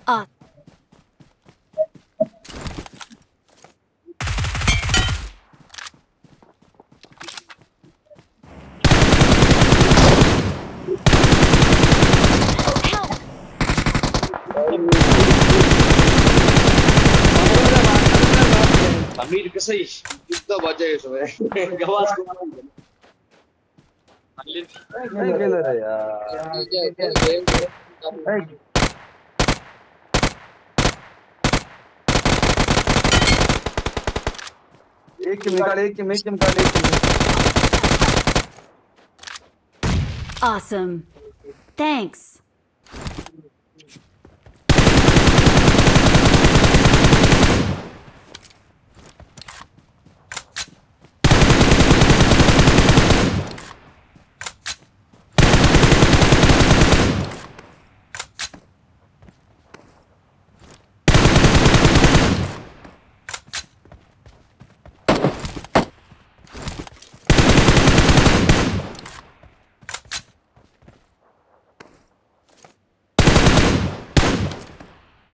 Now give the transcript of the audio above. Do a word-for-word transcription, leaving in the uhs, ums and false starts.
Uh, help! Amir kasi युद्ध बजाएछ भाइ गवास को नहीं खेल रहे यार। एक किल निकाल, एक किल, एक किल निकाल, एक किल। Awesome. Thanks.